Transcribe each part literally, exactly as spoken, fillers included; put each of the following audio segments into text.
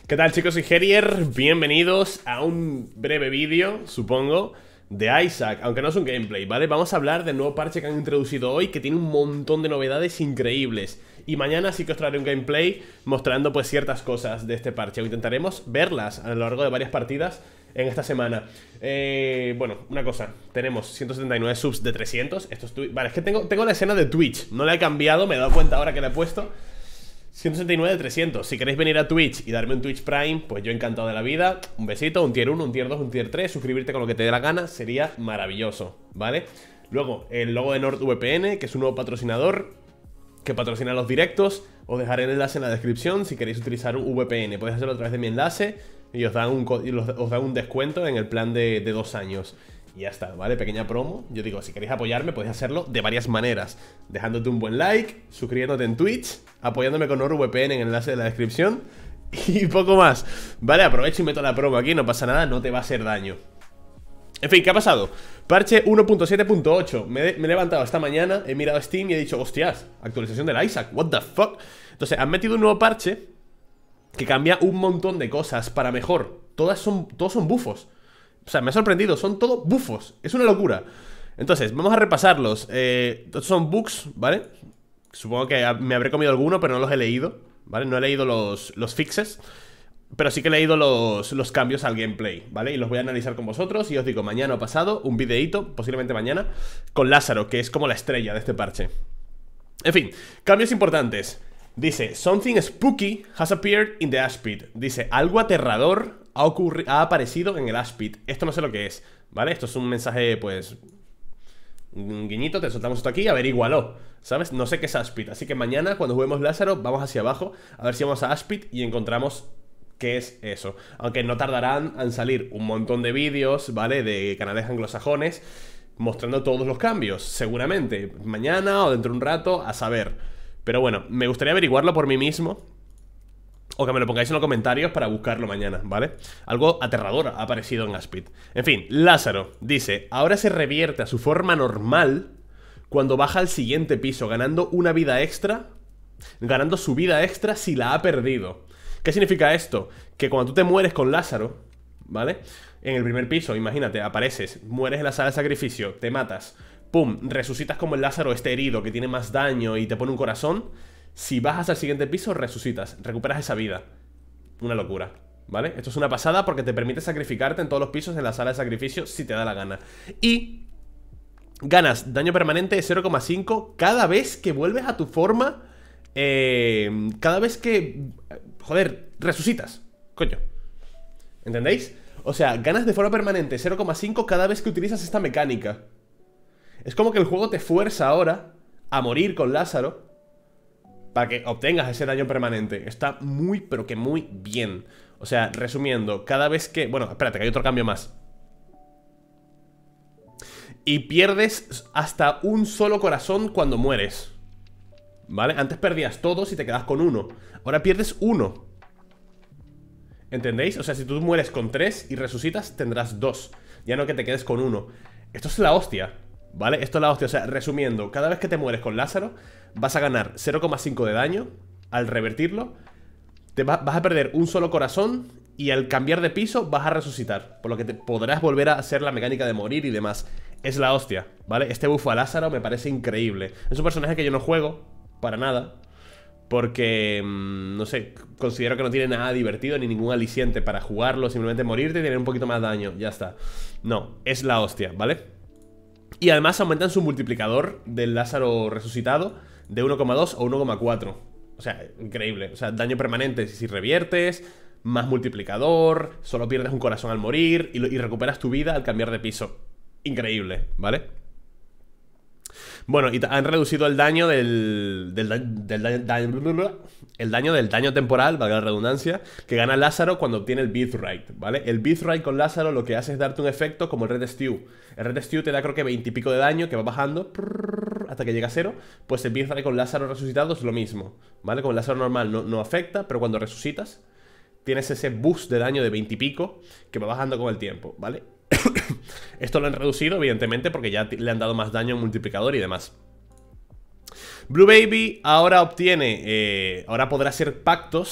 ¿Qué tal, chicos? Soy Herier, bienvenidos a un breve vídeo, supongo, de Isaac, aunque no es un gameplay, ¿vale? Vamos a hablar del nuevo parche que han introducido hoy, que tiene un montón de novedades increíbles. Y mañana sí que os traeré un gameplay mostrando pues ciertas cosas de este parche, o intentaremos verlas a lo largo de varias partidas en esta semana. eh, Bueno, una cosa, tenemos ciento setenta y nueve subs de trescientos. Esto es Vale, es que tengo, tengo la escena de Twitch, no la he cambiado, me he dado cuenta ahora que la he puesto. Ciento sesenta y nueve de trescientos. Si queréis venir a Twitch y darme un Twitch Prime, pues yo encantado de la vida. Un besito, un tier uno, un tier dos, un tier tres. Suscribirte con lo que te dé la gana, sería maravilloso, ¿vale? Luego, el logo de NordVPN, que es un nuevo patrocinador que patrocina los directos. Os dejaré el enlace en la descripción si queréis utilizar un V P N. Podéis hacerlo a través de mi enlace y os dan un, os dan un descuento en el plan de, de dos años. Y ya está, ¿vale? Pequeña promo. Yo digo, si queréis apoyarme, podéis hacerlo de varias maneras. Dejándote un buen like, suscribiéndote en Twitch, apoyándome con NordVPN en el enlace de la descripción y poco más. Vale, aprovecho y meto la promo aquí, no pasa nada, no te va a hacer daño. En fin, ¿qué ha pasado? Parche uno punto siete punto ocho. me, me he levantado esta mañana, he mirado Steam y he dicho, hostias, actualización del Isaac, what the fuck. Entonces, han metido un nuevo parche que cambia un montón de cosas para mejor. Todas son, todos son bufos. O sea, me ha sorprendido, son todos bufos. Es una locura. Entonces, vamos a repasarlos. eh, Estos son bugs, ¿vale? Supongo que me habré comido alguno, pero no los he leído, ¿vale? No he leído los, los fixes, pero sí que he leído los, los cambios al gameplay, ¿vale? Y los voy a analizar con vosotros. Y os digo, mañana o pasado, un videíto, posiblemente mañana, con Lázaro, que es como la estrella de este parche. En fin, cambios importantes. Dice, something spooky has appeared in the Ash Pit. Dice, algo aterrador ha, ha aparecido en el Ash Pit. Esto no sé lo que es, ¿vale? Esto es un mensaje, pues, un guiñito, te soltamos esto aquí, averígualo, ¿sabes? No sé qué es Ash Pit, así que mañana cuando juguemos Lázaro vamos hacia abajo a ver si vamos a Ash Pit y encontramos qué es eso. Aunque no tardarán en salir un montón de vídeos, ¿vale? De canales anglosajones mostrando todos los cambios, seguramente mañana o dentro de un rato, a saber. Pero bueno, me gustaría averiguarlo por mí mismo, o que me lo pongáis en los comentarios para buscarlo mañana, ¿vale? Algo aterrador ha aparecido en Ash Pit. En fin, Lázaro dice, ahora se revierte a su forma normal cuando baja al siguiente piso, ganando una vida extra, ganando su vida extra si la ha perdido. ¿Qué significa esto? Que cuando tú te mueres con Lázaro, ¿vale? En el primer piso, imagínate, apareces, mueres en la sala de sacrificio, te matas, pum, resucitas como el Lázaro este herido que tiene más daño y te pone un corazón. Si bajas al siguiente piso, resucitas, recuperas esa vida. Una locura, ¿vale? Esto es una pasada porque te permite sacrificarte en todos los pisos en la sala de sacrificio si te da la gana. Y ganas daño permanente de cero coma cinco cada vez que vuelves a tu forma. eh, Cada vez que... Joder, resucitas, coño, ¿entendéis? O sea, ganas de forma permanente cero coma cinco cada vez que utilizas esta mecánica. Es como que el juego te fuerza ahora a morir con Lázaro para que obtengas ese daño permanente. Está muy, pero que muy bien. O sea, resumiendo, cada vez que... Bueno, espérate, que hay otro cambio más. Y pierdes hasta un solo corazón cuando mueres, ¿vale? Antes perdías todos y te quedas con uno. Ahora pierdes uno. ¿Entendéis? O sea, si tú mueres con tres y resucitas, tendrás dos. Ya no que te quedes con uno. Esto es la hostia, ¿vale? Esto es la hostia. O sea, resumiendo, cada vez que te mueres con Lázaro vas a ganar cero coma cinco de daño. Al revertirlo te va, vas a perder un solo corazón. Y al cambiar de piso vas a resucitar, por lo que te podrás volver a hacer la mecánica de morir y demás. Es la hostia, ¿vale? Este bufo a Lázaro me parece increíble. Es un personaje que yo no juego para nada, porque, mmm, no sé, considero que no tiene nada divertido ni ningún aliciente para jugarlo. Simplemente morirte y tener un poquito más de daño, ya está. No, es la hostia, ¿vale? Y además aumentan su multiplicador del Lázaro resucitado de uno coma dos o uno coma cuatro. O sea, increíble. O sea, daño permanente si reviertes, más multiplicador, solo pierdes un corazón al morir y, lo, y recuperas tu vida al cambiar de piso. Increíble, ¿vale? Bueno, y han reducido el daño del, del, del, del daño, el daño del daño temporal, valga la redundancia, que gana Lázaro cuando obtiene el Birthright, ¿vale? El Birthright con Lázaro lo que hace es darte un efecto como el Red Stew. El Red Stew te da creo que veinte y pico de daño, que va bajando hasta que llega a cero. Pues el Birthright con Lázaro resucitado es lo mismo, ¿vale? Con el Lázaro normal no, no afecta, pero cuando resucitas tienes ese boost de daño de veinte y pico que va bajando con el tiempo, ¿vale? Esto lo han reducido, evidentemente, porque ya le han dado más daño en multiplicador y demás. Blue Baby ahora obtiene, eh, ahora podrá hacer pactos,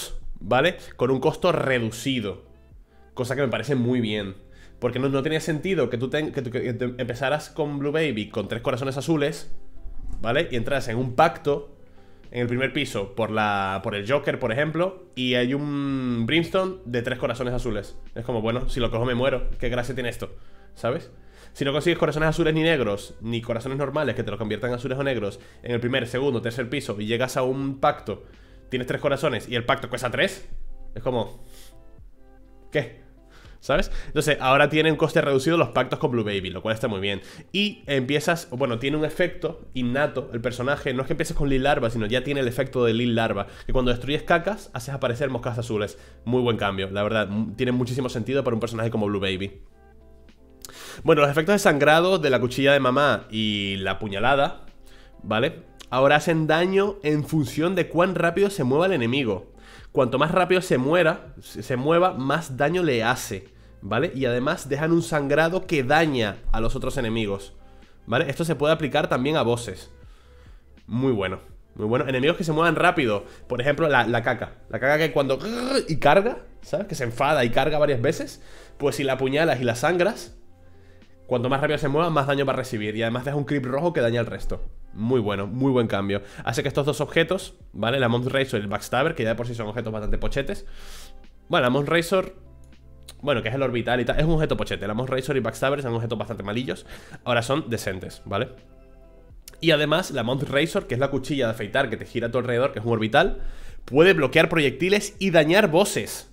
¿vale? Con un costo reducido. Cosa que me parece muy bien. Porque no, no tenía sentido que tú, te, que tú que te empezaras con Blue Baby con tres corazones azules, ¿vale? Y entras en un pacto en el primer piso por, la, por el Joker, por ejemplo, y hay un Brimstone de tres corazones azules. Es como, bueno, si lo cojo me muero. ¿Qué gracia tiene esto? ¿Sabes? Si no consigues corazones azules ni negros, ni corazones normales que te los conviertan en azules o negros en el primer, segundo, tercer piso, y llegas a un pacto, tienes tres corazones y el pacto cuesta tres, es como... ¿qué? ¿Sabes? Entonces, ahora tiene un coste reducido los pactos con Blue Baby, lo cual está muy bien. Y empiezas, bueno, tiene un efecto innato el personaje. No es que empieces con Lil Larva, sino ya tiene el efecto de Lil Larva, que cuando destruyes cacas, haces aparecer moscas azules. Muy buen cambio, la verdad. Tiene muchísimo sentido para un personaje como Blue Baby. Bueno, los efectos de sangrado de la cuchilla de mamá y la puñalada, ¿vale? Ahora hacen daño en función de cuán rápido se mueva el enemigo. Cuanto más rápido se muera, se mueva, más daño le hace, ¿vale? Y además dejan un sangrado que daña a los otros enemigos, ¿vale? Esto se puede aplicar también a bosses. Muy bueno, muy bueno. Enemigos que se muevan rápido. Por ejemplo, la, la caca. La caca que cuando... y carga, ¿sabes? Que se enfada y carga varias veces. Pues si la apuñalas y la sangras, cuanto más rápido se mueva, más daño va a recibir. Y además deja un creep rojo que daña al resto. Muy bueno, muy buen cambio. Hace que estos dos objetos, ¿vale? La Mount Razor y el Backstabber, que ya de por sí son objetos bastante pochetes. Bueno, la Mount Razor, bueno, que es el orbital y tal, es un objeto pochete. La Mount Razor y Backstabber son objetos bastante malillos. Ahora son decentes, ¿vale? Y además, la Mount Razor, que es la cuchilla de afeitar que te gira a tu alrededor, que es un orbital, puede bloquear proyectiles y dañar bosses,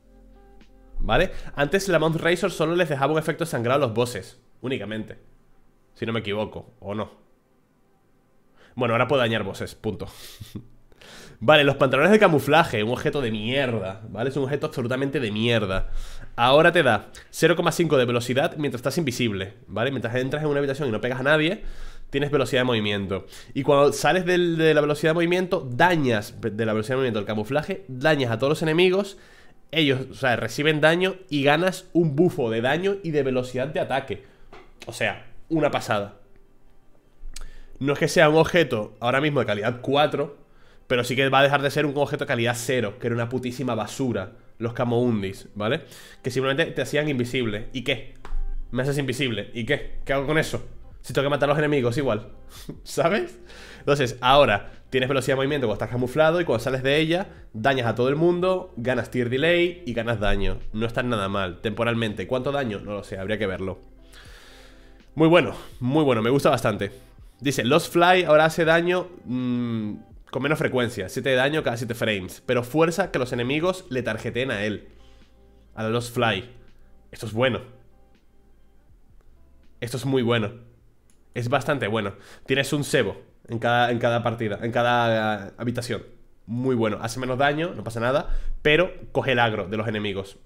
¿vale? Antes la Mount Razor solo les dejaba un efecto sangrado a los bosses, únicamente. Si no me equivoco, o no. Bueno, ahora puedo dañar bosses, punto. Vale, los pantalones de camuflaje, un objeto de mierda, ¿vale? Es un objeto absolutamente de mierda. Ahora te da cero coma cinco de velocidad mientras estás invisible, ¿vale? Mientras entras en una habitación y no pegas a nadie, tienes velocidad de movimiento. Y cuando sales del, de la velocidad de movimiento, dañas de la velocidad de movimiento del camuflaje, dañas a todos los enemigos. Ellos, o sea, reciben daño y ganas un bufo de daño y de velocidad de ataque. O sea, una pasada. No es que sea un objeto ahora mismo de calidad cuatro, pero sí que va a dejar de ser un objeto de calidad cero, que era una putísima basura, los Camo Undis, ¿vale? Que simplemente te hacían invisible. ¿Y qué? Me haces invisible. ¿Y qué? ¿Qué hago con eso? Si tengo que matar a los enemigos igual, ¿sabes? Entonces, ahora tienes velocidad de movimiento cuando estás camuflado y cuando sales de ella, dañas a todo el mundo, ganas tier delay y ganas daño. No está nada mal, temporalmente. ¿Cuánto daño? No lo sé, habría que verlo. Muy bueno, muy bueno, me gusta bastante. Dice, Lost Fly ahora hace daño mmm, con menos frecuencia, siete de daño cada siete frames, pero fuerza que los enemigos le tarjeteen a él, a la Lost Fly. Esto es bueno. Esto es muy bueno. Es bastante bueno. Tienes un cebo en cada, en cada partida, en cada uh, habitación. Muy bueno, hace menos daño, no pasa nada, pero coge el agro de los enemigos.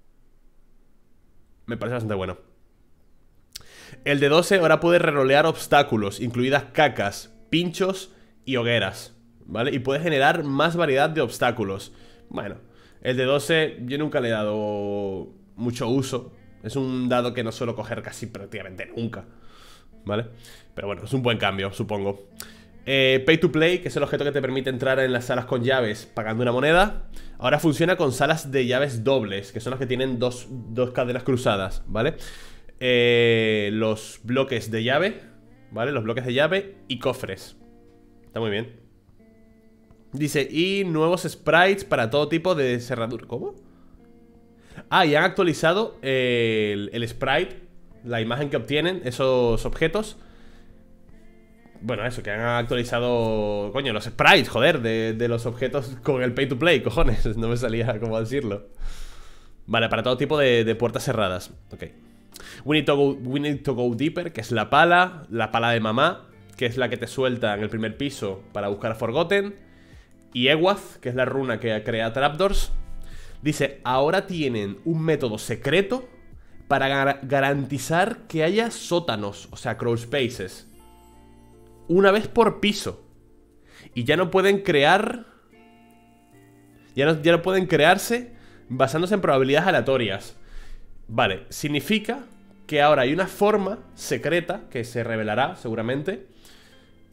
Me parece bastante bueno. El de doce ahora puede rerolear obstáculos, incluidas cacas, pinchos y hogueras, ¿vale? Y puede generar más variedad de obstáculos. Bueno, el de doce yo nunca le he dado mucho uso. Es un dado que no suelo coger casi prácticamente nunca, ¿vale? Pero bueno, es un buen cambio, supongo. eh, Pay to Play, que es el objeto que te permite entrar en las salas con llaves pagando una moneda, ahora funciona con salas de llaves dobles, que son las que tienen dos, dos cadenas cruzadas, ¿vale? Eh, los bloques de llave, ¿vale? Los bloques de llave y cofres. Está muy bien. Dice, y nuevos sprites para todo tipo de cerradura. ¿Cómo? Ah, y han actualizado el, el sprite, la imagen que obtienen esos objetos. Bueno, eso, que han actualizado, coño, los sprites, joder, de, de los objetos con el pay to play, cojones. No me salía cómo decirlo. Vale, para todo tipo de, de puertas cerradas. Ok. We need to go, we need to go deeper, que es la pala, la pala de mamá, que es la que te suelta en el primer piso para buscar a Forgotten. Y Ewath, que es la runa que crea trapdoors. Dice, ahora tienen un método secreto para gar garantizar que haya sótanos, o sea, crawl spaces, una vez por piso. Y ya no pueden crear... Ya no, ya no pueden crearse basándose en probabilidades aleatorias. Vale, significa que ahora hay una forma secreta, que se revelará seguramente,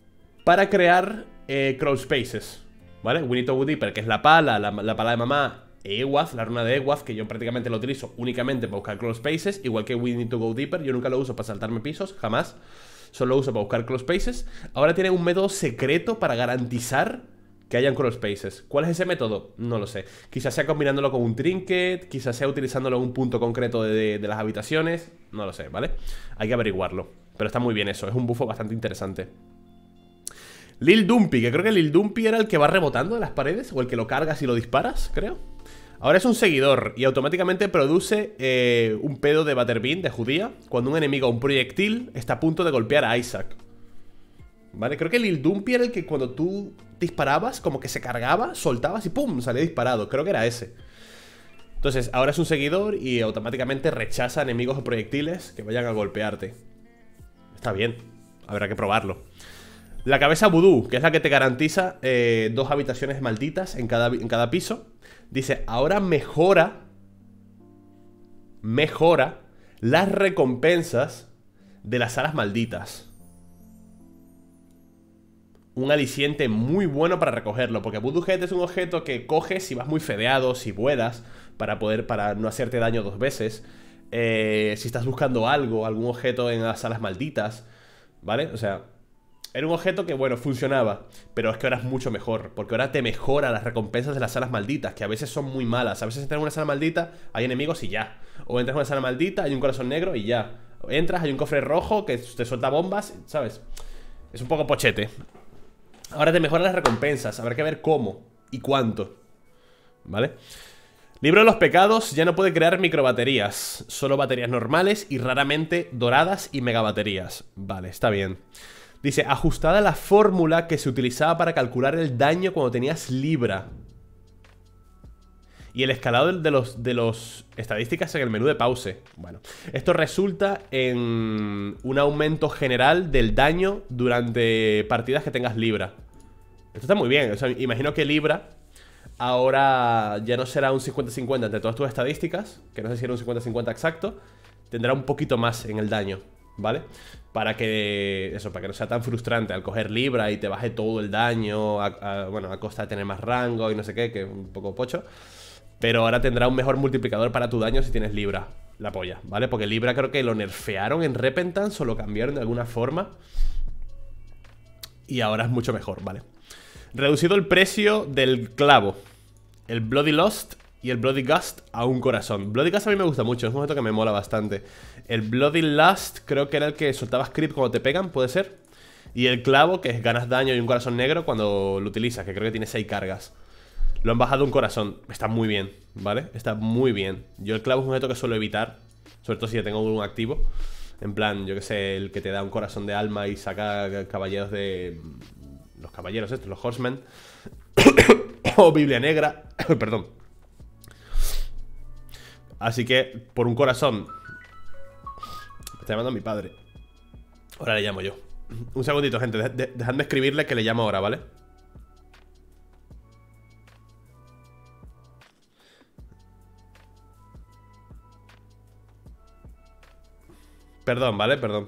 para crear eh, crawl spaces, ¿vale? We need to go deeper, que es la pala, la, la pala de mamá Ewath, la runa de Ewath, que yo prácticamente lo utilizo únicamente para buscar close spaces, igual que We Need to Go Deeper. Yo nunca lo uso para saltarme pisos, jamás. Solo lo uso para buscar close spaces. Ahora tiene un método secreto para garantizar que hayan close spaces. ¿Cuál es ese método? No lo sé. Quizás sea combinándolo con un trinket, quizás sea utilizándolo en un punto concreto de, de, de las habitaciones. No lo sé, ¿vale? Hay que averiguarlo. Pero está muy bien eso, es un bufo bastante interesante. Lil Dumpy, que creo que Lil Dumpy era el que va rebotando en las paredes, o el que lo cargas y lo disparas, creo. Ahora es un seguidor y automáticamente produce eh, un pedo de Butterbean, de judía, cuando un enemigo o un proyectil está a punto de golpear a Isaac. Vale, creo que Lil Dumpy era el que cuando tú disparabas, como que se cargaba, soltabas y ¡pum! Salía disparado, creo que era ese. Entonces, ahora es un seguidor y automáticamente rechaza enemigos o proyectiles que vayan a golpearte. Está bien, habrá que probarlo. La cabeza vudú, que es la que te garantiza eh, dos habitaciones malditas en cada, en cada piso. Dice, ahora mejora Mejora las recompensas de las salas malditas. Un aliciente muy bueno para recogerlo, porque Voodoo Head es un objeto que coges si vas muy fedeado, si vuelas, para poder, para no hacerte daño dos veces. eh, Si estás buscando algo, algún objeto en las salas malditas, ¿vale? O sea, era un objeto que, bueno, funcionaba, pero es que ahora es mucho mejor, porque ahora te mejora las recompensas de las salas malditas, que a veces son muy malas. A veces entras en una sala maldita, hay enemigos y ya. O entras en una sala maldita, hay un corazón negro y ya. O entras, hay un cofre rojo que te suelta bombas, ¿sabes? Es un poco pochete. Ahora te mejoran las recompensas, habrá que ver cómo y cuánto, ¿vale? Libro de los pecados ya no puede crear microbaterías, solo baterías normales y raramente doradas y megabaterías. Vale, está bien. Dice, ajustada la fórmula que se utilizaba para calcular el daño cuando tenías Libra. Y el escalado de los, de los estadísticas en el menú de pause. Bueno, esto resulta en un aumento general del daño durante partidas que tengas Libra. Esto está muy bien, o sea, imagino que Libra ahora ya no será un cincuenta cincuenta entre todas tus estadísticas, que no sé si era un cincuenta cincuenta exacto. Tendrá un poquito más en el daño, ¿vale? Para que, eso, para que no sea tan frustrante al coger Libra y te baje todo el daño a, a, bueno, a costa de tener más rango y no sé qué, que es un poco pocho. Pero ahora tendrá un mejor multiplicador para tu daño si tienes Libra. La polla, ¿vale? Porque Libra creo que lo nerfearon en Repentance o lo cambiaron de alguna forma. Y ahora es mucho mejor, ¿vale? Reducido el precio del clavo, el Bloody Lust y el Bloody Gust a un corazón. Bloody Gust a mí me gusta mucho, es un objeto que me mola bastante. El Bloody Lust creo que era el que soltaba script cuando te pegan, ¿puede ser? Y el clavo, que es ganas daño y un corazón negro cuando lo utilizas, que creo que tiene seis cargas. Lo han bajado un corazón, está muy bien, ¿vale? Está muy bien. Yo el clavo es un objeto que suelo evitar, sobre todo si ya tengo un activo. En plan, yo que sé, el que te da un corazón de alma y saca caballeros de... Los caballeros estos, los horsemen. O Biblia negra. Perdón. Así que, por un corazón. Me está llamando a mi padre. Ahora le llamo yo. Un segundito, gente, de de dejadme escribirle que le llamo ahora, ¿vale? Perdón, ¿vale? Perdón.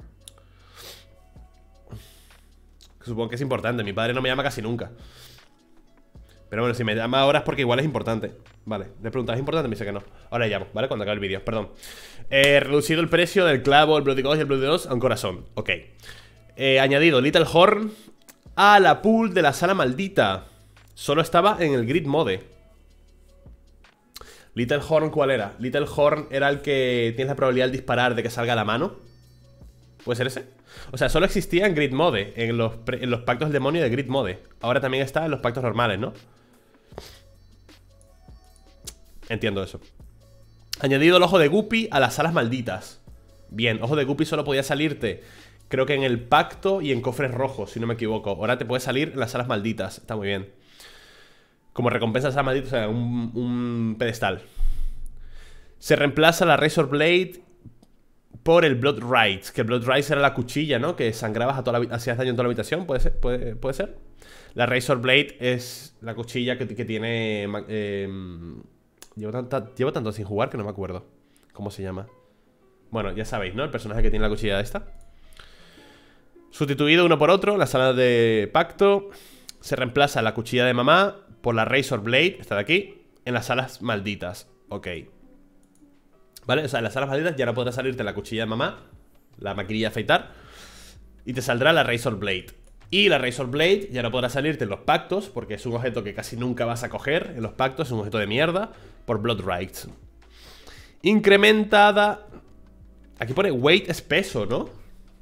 Supongo que es importante. Mi padre no me llama casi nunca. Pero bueno, si me llama ahora es porque igual es importante. Vale, le preguntas, ¿es importante? Me dice que no. Ahora le llamo, ¿vale? Cuando acabe el vídeo, perdón. eh, Reducido el precio del clavo, el Bloody Ghost y el Bloody Ghost a un corazón. Ok. eh, Añadido Little Horn a la pool de la sala maldita. Solo estaba en el grid mode. Little Horn, ¿cuál era? Little Horn era el que tienes la probabilidad de disparar de que salga a la mano. ¿Puede ser ese? O sea, solo existía en Grid Mode, en los, en los pactos del demonio de Grid Mode. Ahora también está en los pactos normales, ¿no? Entiendo eso. Añadido el ojo de Guppy a las salas malditas. Bien, ojo de Guppy solo podía salirte, creo que en el pacto y en cofres rojos, si no me equivoco. Ahora te puede salir en las salas malditas. Está muy bien. Como recompensa a salas malditas, o sea, un, un pedestal. Se reemplaza la Razor Blade por el Blood Rights. Que el Blood Rights era la cuchilla, ¿no? Que sangrabas a toda la, hacías daño en toda la habitación. ¿Puede ser? ¿Puede, puede ser? La Razor Blade es la cuchilla que, que tiene... Eh, llevo, tanta, llevo tanto sin jugar que no me acuerdo cómo se llama. Bueno, ya sabéis, ¿no? El personaje que tiene la cuchilla esta. Sustituido uno por otro, la sala de pacto. Se reemplaza la cuchilla de mamá por la Razor Blade, esta de aquí, en las salas malditas. Ok. ¿Vale? O sea, en las salas malditas ya no podrá salirte la cuchilla de mamá, la maquinilla de afeitar, y te saldrá la Razor Blade. Y la Razor Blade ya no podrá salirte en los pactos, porque es un objeto que casi nunca vas a coger en los pactos, es un objeto de mierda, por Blood Rights. Incrementada. Aquí pone weight espeso, ¿no?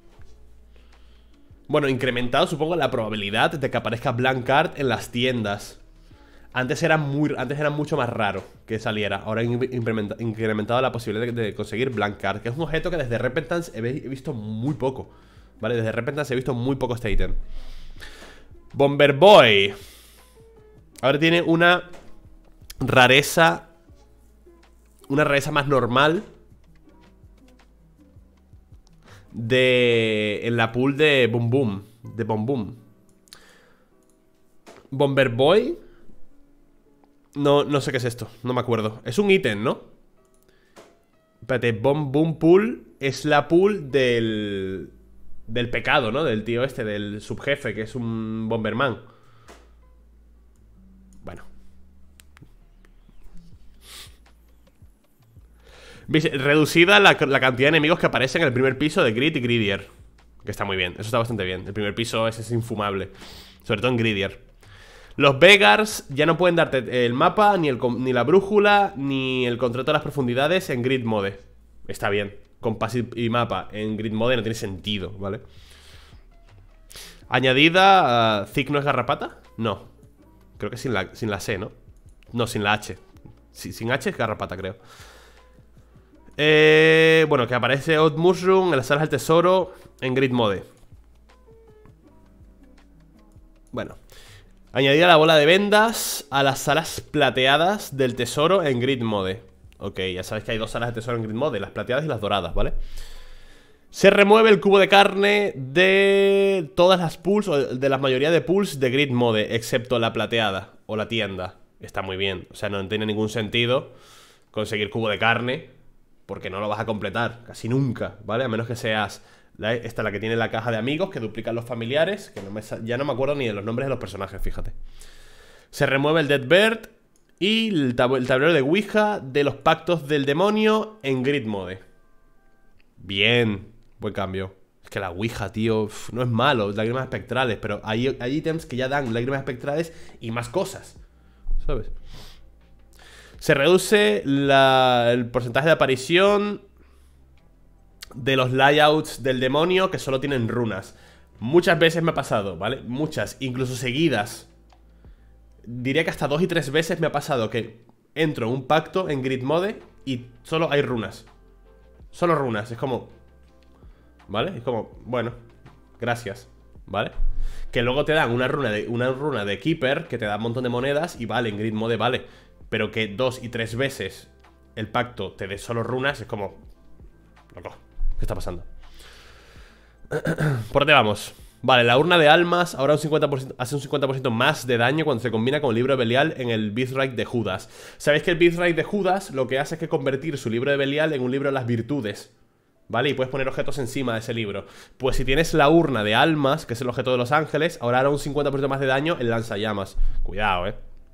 Bueno, incrementado supongo la probabilidad de que aparezca Blank Card en las tiendas. Antes era, muy, antes era mucho más raro que saliera. Ahora han incrementado la posibilidad de, de conseguir Blank Card, que es un objeto que desde Repentance he, he visto muy poco. Vale, desde Repentance he visto muy poco este ítem. Bomber Boy. Ahora tiene una rareza. Una rareza más normal. De... En la pool de Boom Boom. De Boom Boom. Bomber Boy. No, no sé qué es esto, no me acuerdo. Es un ítem, ¿no? Espérate, Boom Boom Pool es la pool del... Del pecado, ¿no? Del tío este, del subjefe, que es un Bomberman. Bueno. Reducida la, la cantidad de enemigos que aparecen en el primer piso de Grid y Gridier. Que está muy bien, eso está bastante bien. El primer piso ese es infumable. Sobre todo en Gridier. Los Beggars ya no pueden darte el mapa, ni, el, ni la brújula, ni el control de las profundidades en Grid Mode. Está bien. Compás y mapa en Grid Mode no tiene sentido, ¿vale? Añadida, uh, Thick no es garrapata. No, creo que sin la, sin la C, ¿no? No, sin la H. Sí, sin H es garrapata, creo. eh, Bueno, que aparece Odd Mushroom en las salas del tesoro en Grid Mode. Bueno, añadida la bola de vendas a las salas plateadas del tesoro en Grid Mode. Ok, ya sabes que hay dos salas de tesoro en Grid Mode, las plateadas y las doradas, ¿vale? Se remueve el cubo de carne de todas las pools, o de la mayoría de pools de Grid Mode, excepto la plateada o la tienda. Está muy bien, o sea, no tiene ningún sentido conseguir cubo de carne, porque no lo vas a completar, casi nunca, ¿vale? A menos que seas la, esta la que tiene la caja de amigos, que duplican los familiares, que no me, ya no me acuerdo ni de los nombres de los personajes, fíjate. Se remueve el Dead Bird y el, tab el tablero de Ouija de los pactos del demonio en Grid Mode. Bien, buen cambio. Es que la Ouija, tío, uf, no es malo, lágrimas espectrales, pero hay, hay ítems que ya dan lágrimas espectrales y más cosas, ¿sabes? Se reduce la, el porcentaje de aparición de los layouts del demonio que solo tienen runas. Muchas veces me ha pasado, ¿vale? Muchas, incluso seguidas. Diría que hasta dos y tres veces me ha pasado que entro en un pacto en Grid Mode y solo hay runas. Solo runas, es como... ¿Vale? Es como, bueno, gracias, ¿vale? Que luego te dan una runa de, una runa de Keeper que te da un montón de monedas y vale, en Grid Mode vale. Pero que dos y tres veces el pacto te dé solo runas es como... Loco, ¿qué está pasando? ¿Por dónde vamos? Vale, la urna de almas ahora un cincuenta por ciento, hace un cincuenta por ciento más de daño cuando se combina con el libro de Belial en el Birthright de Judas. ¿Sabéis que el Birthright de Judas lo que hace es que convertir su libro de Belial en un libro de las virtudes? ¿Vale? Y puedes poner objetos encima de ese libro. Pues si tienes la urna de almas, que es el objeto de los ángeles, ahora hará un cincuenta por ciento más de daño en lanzallamas. Cuidado, eh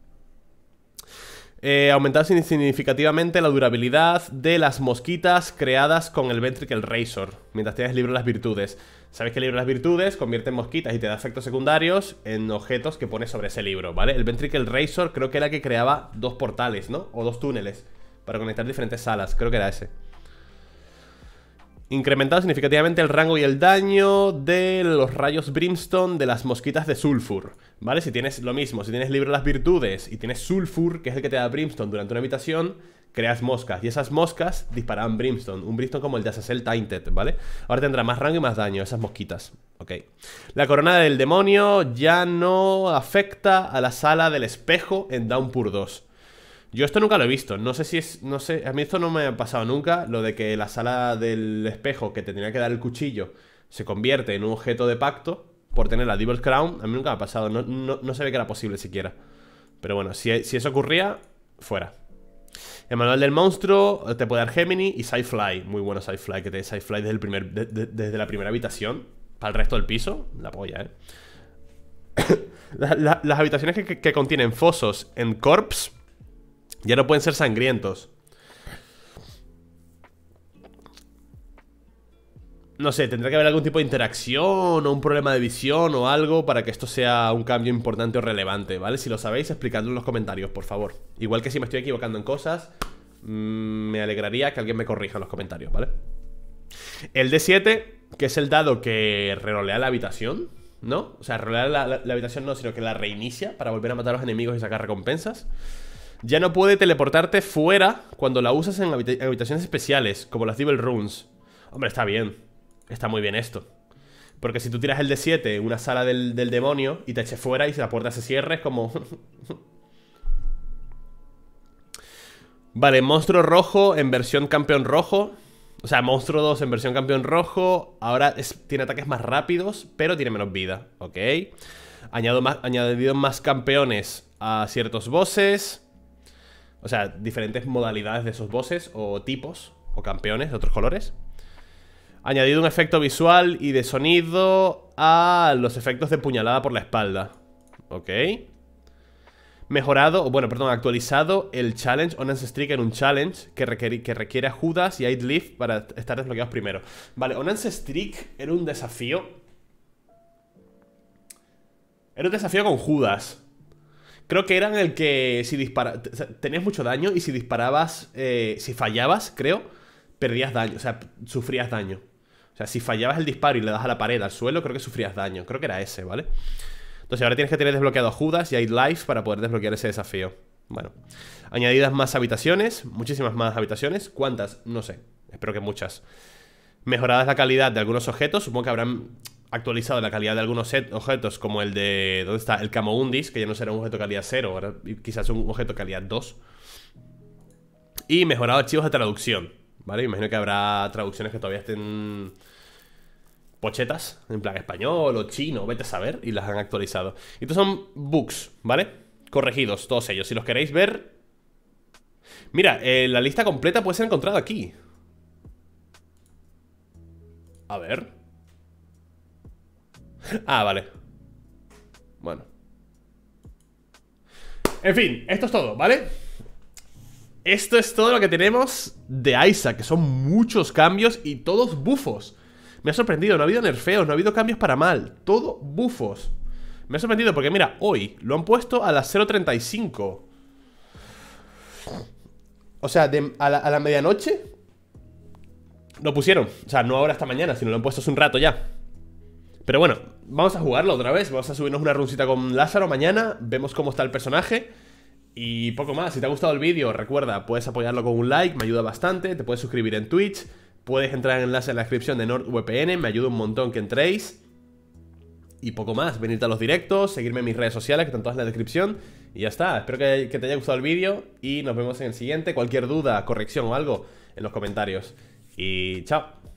Eh, aumentar significativamente la durabilidad de las mosquitas creadas con el Ventricle Razor mientras tienes el libro de las virtudes. Sabéis que el libro de las virtudes convierte en mosquitas y te da efectos secundarios en objetos que pones sobre ese libro, ¿vale? El Ventricle Razor creo que era el que creaba dos portales, ¿no? O dos túneles para conectar diferentes salas, creo que era ese. Incrementado significativamente el rango y el daño de los rayos Brimstone de las mosquitas de Sulfur, ¿vale? Si tienes lo mismo, si tienes libro de las virtudes y tienes Sulfur, que es el que te da Brimstone durante una habitación, creas moscas y esas moscas disparan Brimstone, un Brimstone como el de Azazel Tainted, ¿vale? Ahora tendrá más rango y más daño esas mosquitas, ok. La corona del demonio ya no afecta a la sala del espejo en Downpour dos. Yo esto nunca lo he visto, no sé si es, no sé, a mí esto no me ha pasado nunca, lo de que la sala del espejo que te tenía que dar el cuchillo se convierte en un objeto de pacto por tener la Devil's Crown, a mí nunca me ha pasado, no, no, no se ve que era posible siquiera. Pero bueno, si, si eso ocurría, fuera. El manual del monstruo te puede dar Gemini y Sci-Fly, muy bueno Sci-Fly, que te dé Sci-Fly desde, el primer, de, de, desde la primera habitación, para el resto del piso, la polla, eh. la, la, las habitaciones que, que, que contienen fosos en Corpse Ya no pueden ser sangrientos. No sé, tendrá que haber algún tipo de interacción o un problema de visión o algo para que esto sea un cambio importante o relevante, ¿vale? Si lo sabéis, explicadlo en los comentarios, por favor. Igual que si me estoy equivocando en cosas, mmm, me alegraría que alguien me corrija en los comentarios, ¿vale? El D siete, que es el dado que rerolea la habitación, ¿no? O sea, rerolea la, la, la habitación no, sino que la reinicia para volver a matar a los enemigos y sacar recompensas. Ya no puede teleportarte fuera cuando la usas en, habita en habitaciones especiales, como las Devil Runes. Hombre, está bien. Está muy bien esto. Porque si tú tiras el D siete en una sala del, del demonio y te eches fuera y si la puerta se cierra, es como... Vale, monstruo rojo en versión campeón rojo. O sea, monstruo dos en versión campeón rojo. Ahora es, tiene ataques más rápidos, pero tiene menos vida. Ok. Añado más, añadido más campeones a ciertos bosses. O sea, diferentes modalidades de esos bosses o tipos o campeones de otros colores. Añadido un efecto visual y de sonido a los efectos de puñalada por la espalda. Ok. Mejorado, o bueno, perdón, actualizado el challenge Onance Streak en un challenge que requiere, que requiere a Judas y Aid Leaf para estar desbloqueados primero. Vale, Onance Streak era un desafío. Era un desafío con Judas. Creo que era en el que si dispara, tenías mucho daño y si disparabas, eh, si fallabas, creo, perdías daño, o sea, sufrías daño. O sea, si fallabas el disparo y le das a la pared, al suelo, creo que sufrías daño. Creo que era ese, ¿vale? Entonces ahora tienes que tener desbloqueado a Judas y a Aid Life para poder desbloquear ese desafío. Bueno, añadidas más habitaciones, muchísimas más habitaciones. ¿Cuántas? No sé, espero que muchas. Mejoradas la calidad de algunos objetos. Supongo que habrán actualizado la calidad de algunos objetos, como el de... ¿Dónde está? El Camo Undis, que ya no será un objeto calidad cero, ahora quizás un objeto calidad dos. Y mejorado archivos de traducción, ¿vale? Imagino que habrá traducciones que todavía estén pochetas, en plan español o chino, vete a saber, y las han actualizado. Y estos son bugs, ¿vale? Corregidos, todos ellos. Si los queréis ver... Mira, eh, la lista completa puede ser encontrada aquí. A ver. Ah, vale. Bueno. En fin, esto es todo, ¿vale? Esto es todo lo que tenemos de Isaac, que son muchos cambios y todos bufos. Me ha sorprendido, no ha habido nerfeos, no ha habido cambios para mal. Todo bufos. Me ha sorprendido porque mira, hoy lo han puesto a las cero treinta y cinco. O sea, de, a, la, a la medianoche lo pusieron. O sea, no ahora esta mañana, sino lo han puesto hace un rato ya. Pero bueno, vamos a jugarlo otra vez. Vamos a subirnos una runcita con Lázaro mañana. Vemos cómo está el personaje. Y poco más. Si te ha gustado el vídeo, recuerda, puedes apoyarlo con un like, me ayuda bastante. Te puedes suscribir en Twitch. Puedes entrar en el enlace en la descripción de NordVPN, me ayuda un montón que entréis. Y poco más, venirte a los directos, seguirme en mis redes sociales que están todas en la descripción. Y ya está, espero que, que te haya gustado el vídeo y nos vemos en el siguiente. Cualquier duda, corrección o algo en los comentarios. Y chao.